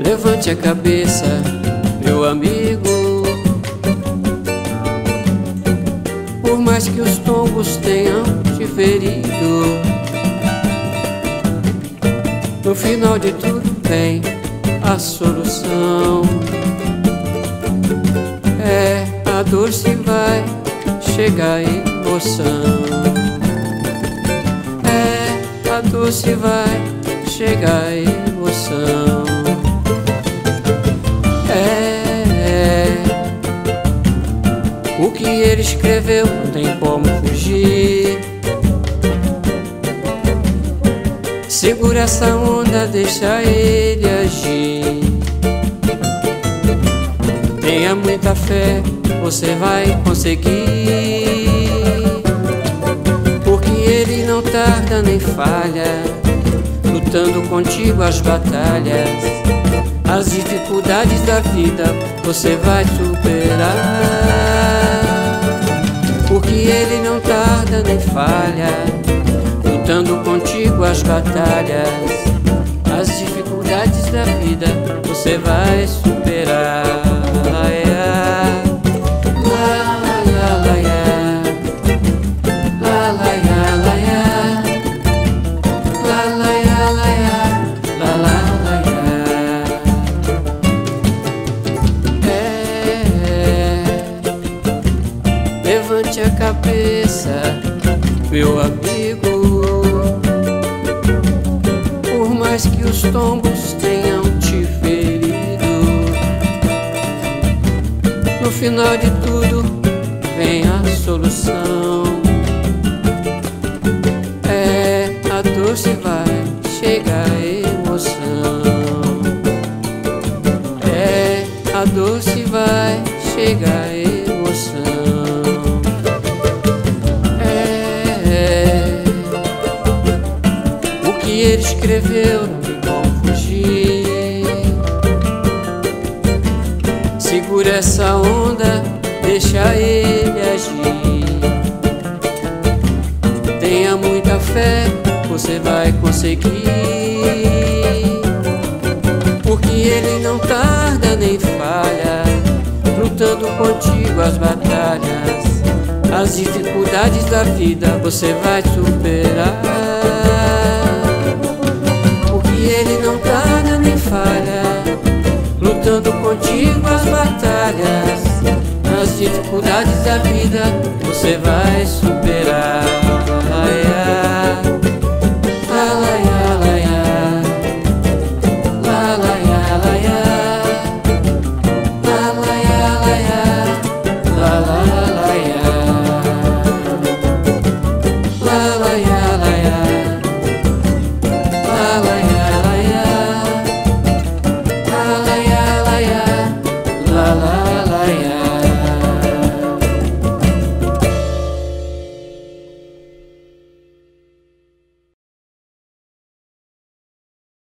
Levante a cabeça, meu amigo. Por mais que os tombos tenham te ferido, no final de tudo vem a solução. É a dor se vai, chega a emoção. É a dor se vai, chega a emoção. O que ele escreveu não tem como fugir. Segura essa onda, deixa ele agir. Tenha muita fé, você vai conseguir. Porque ele não tarda nem falha, lutando contigo as batalhas. As dificuldades da vida você vai superar. Porque ele não tarda nem falha, lutando contigo as batalhas. As dificuldades da vida você vai superar. Levante a cabeça, meu amigo. Por mais que os tombos tenham te ferido, no final de tudo vem a solução. É a dor se vai, chega a emoção. É a dor se vai, chega a emoção. O que ele escreveu não tem como fugir. Segura essa onda, deixa ele agir. Tenha muita fé, você vai conseguir. Porque ele não tarda nem falha, lutando contigo as batalhas. As dificuldades da vida você vai superar. Ele não tarda nem falha, lutando contigo as batalhas. As dificuldades da vida você vai superar.